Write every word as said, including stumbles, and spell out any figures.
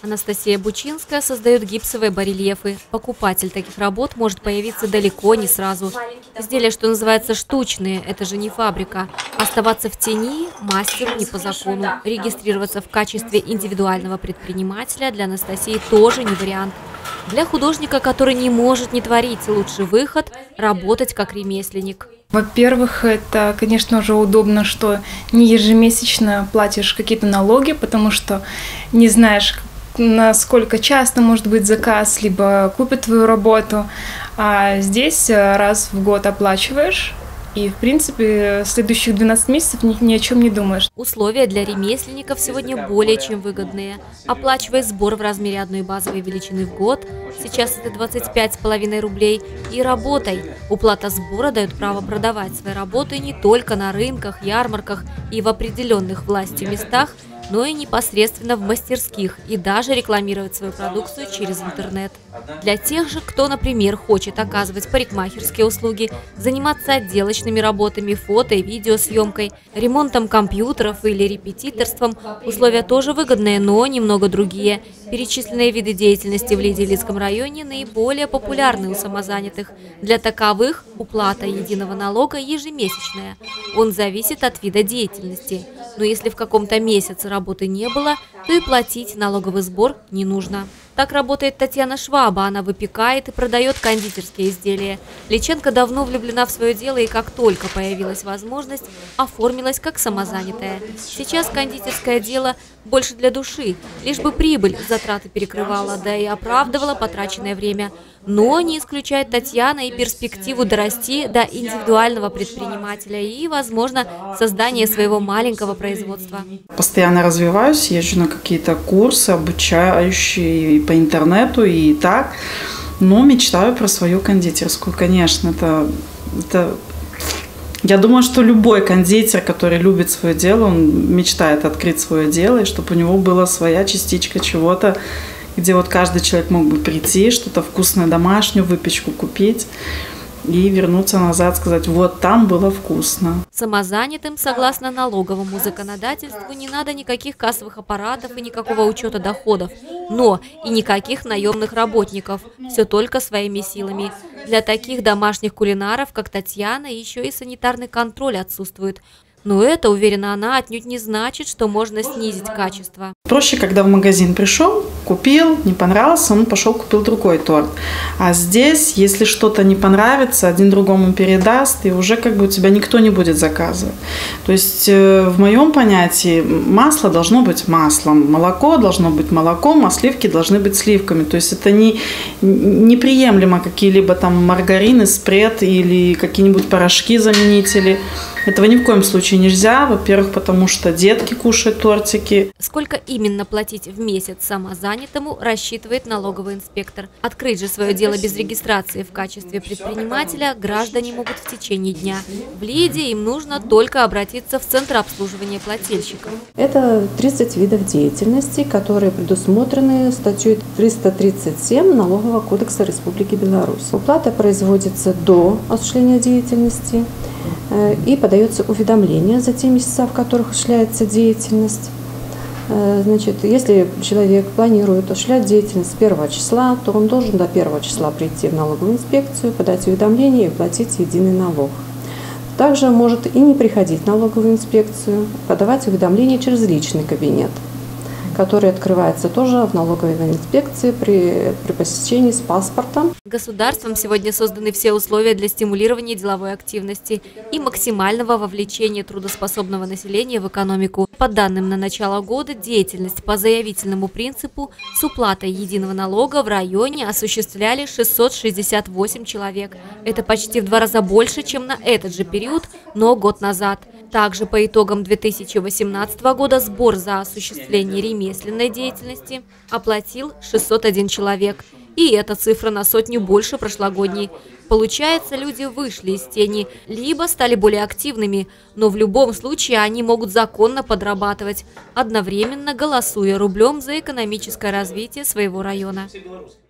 Анастасия Бучинская создает гипсовые барельефы. Покупатель таких работ может появиться далеко не сразу. Изделия, что называется, штучные, это же не фабрика. Оставаться в тени мастеру не по закону. Регистрироваться в качестве индивидуального предпринимателя для Анастасии тоже не вариант. Для художника, который не может не творить, лучший выход – работать как ремесленник. Во-первых, это, конечно же, удобно, что не ежемесячно платишь какие-то налоги, потому что не знаешь, насколько часто может быть заказ, либо купят твою работу. А здесь раз в год оплачиваешь. И, в принципе, следующих двенадцать месяцев ни, ни о чем не думаешь. Условия для ремесленников сегодня более чем выгодные. Оплачивай сбор в размере одной базовой величины в год, сейчас это двадцать пять с половиной рублей, и работай. Уплата сбора дает право продавать свои работы не только на рынках, ярмарках и в определенных властью местах, но и непосредственно в мастерских и даже рекламировать свою продукцию через интернет. Для тех же, кто, например, хочет оказывать парикмахерские услуги, заниматься отделочными работами, фото и видеосъемкой, ремонтом компьютеров или репетиторством, условия тоже выгодные, но немного другие. Перечисленные виды деятельности в Лидиевицком районе наиболее популярны у самозанятых. Для таковых уплата единого налога ежемесячная. Он зависит от вида деятельности. Но если в каком-то месяце работы не было, то и платить налоговый сбор не нужно. Так работает Татьяна Шваба. Она выпекает и продает кондитерские изделия. Личенко давно влюблена в свое дело и как только появилась возможность, оформилась как самозанятая. Сейчас кондитерское дело больше для души, лишь бы прибыль затраты перекрывала, да и оправдывала потраченное время. Но не исключает Татьяна и перспективу дорасти до индивидуального предпринимателя и, возможно, создание своего маленького производства. Постоянно развиваюсь, езжу на какие-то курсы, обучающие и по интернету, и так. Но мечтаю про свою кондитерскую, конечно. Это, это... Я думаю, что любой кондитер, который любит свое дело, он мечтает открыть свое дело, и чтобы у него была своя частичка чего-то, где вот каждый человек мог бы прийти, что-то вкусное, домашнюю выпечку купить и вернуться назад, сказать, вот там было вкусно. Самозанятым, согласно налоговому законодательству, не надо никаких кассовых аппаратов и никакого учета доходов, но и никаких наемных работников, все только своими силами. Для таких домашних кулинаров, как Татьяна, еще и санитарный контроль отсутствует. Но это, уверена она, отнюдь не значит, что можно снизить качество. Проще, когда в магазин пришел, купил, не понравился, он пошел купил другой торт. А здесь, если что-то не понравится, один другому передаст, и уже как бы у тебя никто не будет заказывать. То есть в моем понятии масло должно быть маслом, молоко должно быть молоком, а сливки должны быть сливками. То есть это не, неприемлемо какие-либо там маргарины, спред или какие-нибудь порошки-заменители. Этого ни в коем случае нельзя. Во-первых, потому что детки кушают тортики. Сколько именно платить в месяц самозанятому, рассчитывает налоговый инспектор. Открыть же свое дело без регистрации в качестве предпринимателя граждане могут в течение дня. В Лиде им нужно только обратиться в Центр обслуживания плательщиков. Это тридцать видов деятельности, которые предусмотрены статьей триста тридцать семь Налогового кодекса Республики Беларусь. Уплата производится до осуществления деятельности и подается уведомление за те месяца, в которых осуществляется деятельность. Значит, если человек планирует осуществлять деятельность с первого числа, то он должен до первого числа прийти в налоговую инспекцию, подать уведомление и платить единый налог. Также может и не приходить в налоговую инспекцию, подавать уведомление через личный кабинет, который открывается тоже в налоговой инспекции при, при посещении с паспортом. Государством сегодня созданы все условия для стимулирования деловой активности и максимального вовлечения трудоспособного населения в экономику. По данным на начало года, деятельность по заявительному принципу с уплатой единого налога в районе осуществляли шестьсот шестьдесят восемь человек. Это почти в два раза больше, чем на этот же период, но год назад. Также по итогам две тысячи восемнадцатого года сбор за осуществление ремесленной деятельности оплатил шестьсот один человек. И эта цифра на сотню больше прошлогодней. Получается, люди вышли из тени, либо стали более активными, но в любом случае они могут законно подрабатывать, одновременно голосуя рублем за экономическое развитие своего района.